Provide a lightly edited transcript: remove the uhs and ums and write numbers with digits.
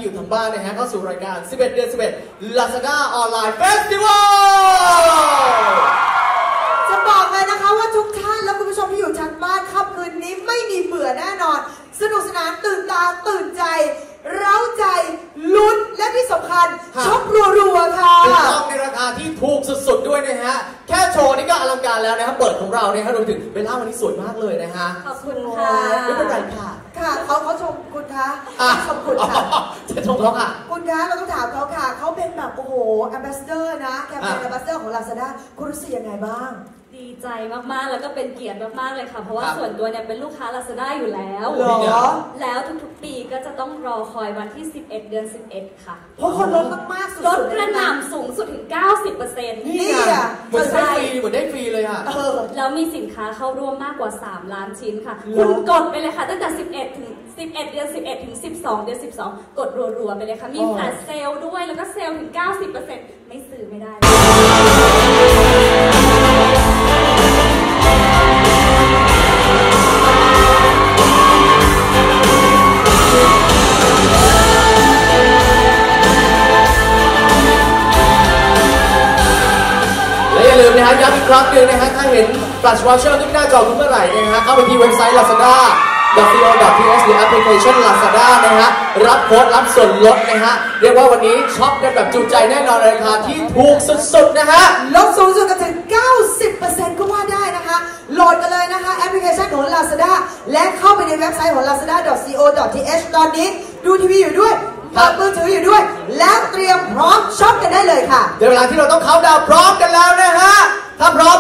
อยู่ทางบ้านนะฮะเข้าสู่รายการ11 เดือน 11 Lazada ออนไลน์เฟสติวัลจะบอกเลยนะคะว่าทุกท่านและคุณผู้ชมที่อยู่ทางบ้านค่ำคืนนี้ไม่มีเบื่อแน่นอนสนุกสนานตื่นตาตื่นใจเร้าใจลุ้นและที่สำคัญช็อปรัวๆค่ะต้องในราคาที่ถูกสุดๆด้วยนะฮะแค่โชว์นี่ก็อลังการแล้วนะครับเปิดของเราเนี่ยฮะรวมถึงเบลล่าวันนี้สวยมากเลยนะฮะขอบคุณค่ะไม่เป็นไรค่ะค่ะเขาชมคุณคะขอบคุณค่ะจะชมเขาค่ะคุณคะเราต้องถามเขาค่ะเขาเป็นแบบโอ้โหแอมบาสเดอร์นะแคมเปญแอมบาสเดอร์ของ Lazada คุณรู้สึกยังไงบ้างดีใจมากๆแล้วก็เป็นเกียรติมากๆเลยค่ะเพราะว่าส่วนตัวเนี่ยเป็นลูกค้า Lazada อยู่แล้วแล้วทุกๆปีก็จะต้องรอคอยวันที่11 เดือน 11ค่ะเพราะคนลดมากๆสุดลดกระหน่ำสูงสุดถึง 90% นี่อ่ะเหมือนได้ฟรีเลยอ่ะแล้วมีสินค้าเข้าร่วมมากกว่า3 ล้านชิ้นค่ะคุณกดไปเลยค่ะตั้งแต่11 เดือน 11 ถึง 12 เดือน 12กดรัวๆไปเลยค่ะมีแฟลชเซลล์ด้วยแล้วก็เซลล์ถึง 90% ไม่ซื้อไม่ได้อย่าลืมนะฮะย้ำอีกครั้งหนึ่งนะฮะถ้าเห็น Flash Voucher ขึ้นหน้าจอคุณเมื่อไหร่นะฮะเข้าไปที่เว็บไซต์ lazada.co.th หรือแอปพลิเคชัน Lazada นะฮะรับโค้ดรับส่วนลดนะฮะเรียกว่าวันนี้ช็อปกันแบบจุใจแน่นอนราคาที่ถูกสุดๆนะฮะลดสูงสุดกันถึง 90% ก็ว่าได้นะคะโหลดกันเลยนะคะแอปพลิเคชันของ Lazada และเข้าไปในเว็บไซต์ของ lazada.co.th ตอนนี้ดูทีวีอยู่ด้วยเปิดมือถืออยู่ด้วยแล้วเตรียมพร้อมช็อปกันได้เลยค่ะเดี๋ยวเวลาที่เราต้องเข้าดาวพร้อมกันแล้วนะฮะถ้าพร้อม